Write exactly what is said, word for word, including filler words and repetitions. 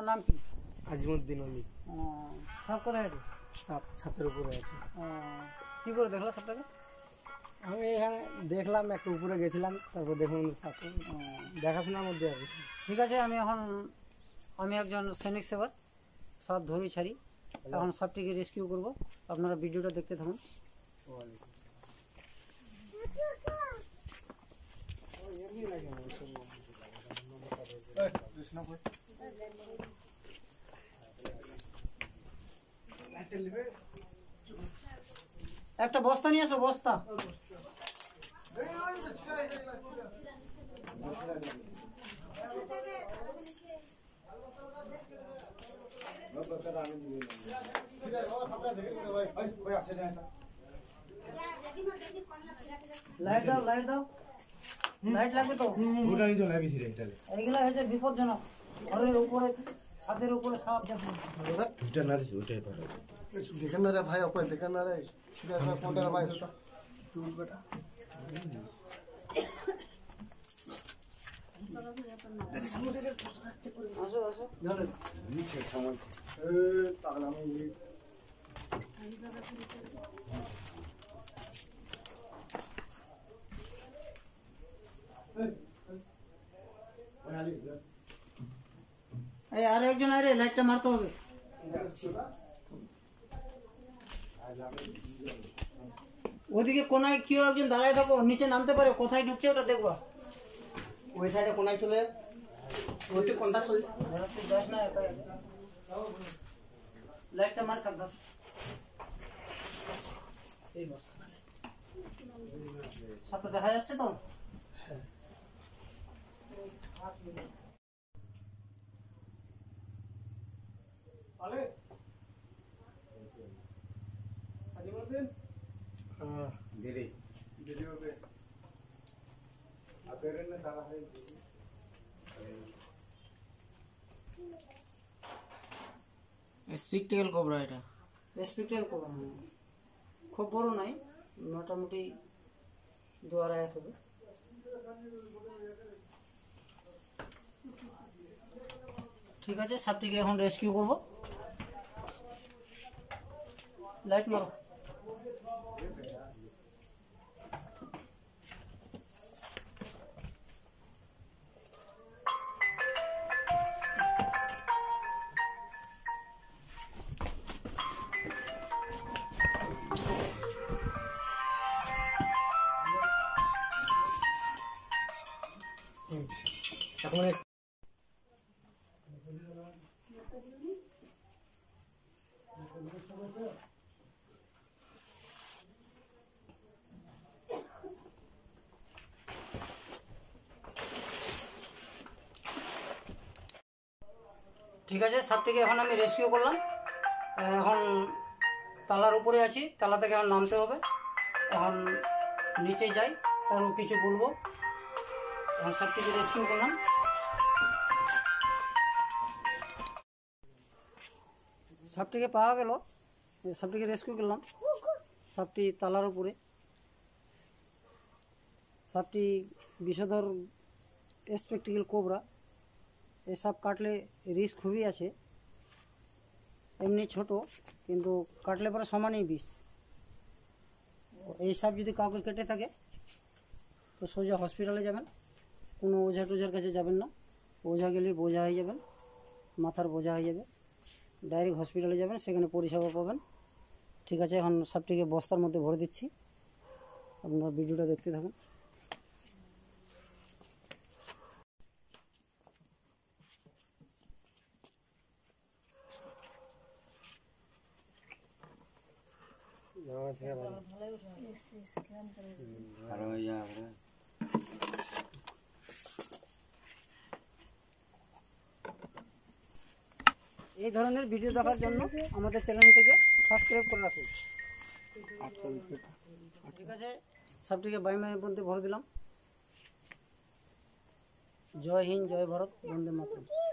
নাম কি? আজিমুদ্দিন আলী। সাপ কোথায় আছে? সাপ ছাতের উপরে আছে। কি করে দেখলো সাপটাকে? আমি এখানে দেখলাম, একটু উপরে গেছিলাম, তারপর দেখুন সাপ দেখাশোনার মধ্যে আর কি। ঠিক আছে, আমি এখন আমি একজন সৈনিক সেবার সাপ ধরি ছাড়ি, এখন সাপটিকে রেস্কিউ করব। আপনারা ভিডিওটা দেখতে থাকুন। একটা বস্তা নিয়ে এসো, বস্তা। লাইট দাও, লাইট দাও, লাইট লাগবে তো। এইগুলা হচ্ছে বিপজ্জনক। ঘরের উপরে, ছাদের উপরে সাপ দেখেন না রে ভাই, আপনার দেখেন না রে, পনেরো ভাই তুল বেটা। আসো আসো। এই আর একজন আরে লাইটটা মারতে হবে। ওদিকে কোনায় কেউ একজন দাঁড়ায় থাকো, নিচে নামতে পারে, কোথায় ঢুকছে ওটা দেখবা। ওই সাইডে কোনায় চলে ওইতে কোনটা চলছে যাস না, লাইটটা মার থাক। ধর সাপটা দেখা যাচ্ছে তো? স্পিকটেল কোবরা, এটা স্পিকটেল কোবরা, খুব বড় নাই, মোটামুটি দু আড়াই হাত হবে। ঠিক আছে, সাপটিকে এখন রেস্কিউ করব। লাইট মারো। ঠিক আছে, সাপটিকে এখন আমি রেস্কিউ করলাম। এখন তালার উপরে আছি, তালা থেকে এখন নামতে হবে। এখন নিচে যাই, তারও কিছু বলবো। এখন সাপটিকে রেস্কিউ করলাম। সাপটিকে পাওয়া গেল, সাপটিকে রেস্কিউ করলাম। সাপটি তালার উপরে। সাপটি বিষধর স্পেকটিক্যাল কোবরা। এই সাপ কাটলে রিস্ক খুবই আছে। এমনি ছোট, কিন্তু কাটলে পরে সমানই বিষ। এই সাপ যদি কাউকে কেটে থাকে তো সোজা হসপিটালে যাবেন, কোনো ওঝা টোঝার কাছে যাবেন না। ওঝা গেলে বোঝা হয়ে যাবেন, মাথার বোঝা হয়ে যাবে। ডাইরেক্ট হসপিটালে যাবেন, সেখানে পরিষেবা পাবেন। ঠিক আছে, এখন সাপটিকে বস্তার মধ্যে ভরে দিচ্ছি। আপনারা ভিডিওটা দেখতে থাকুন। এই ধরনের ভিডিও দেখার জন্য আমাদের চ্যানেলটিকে সাবস্ক্রাইব করে রাখুন। ঠিক আছে, সবটিকে বাইমের মধ্যে ভরে দিলাম। জয় হিন্দ, জয় ভারত, বন্দে মাতরম।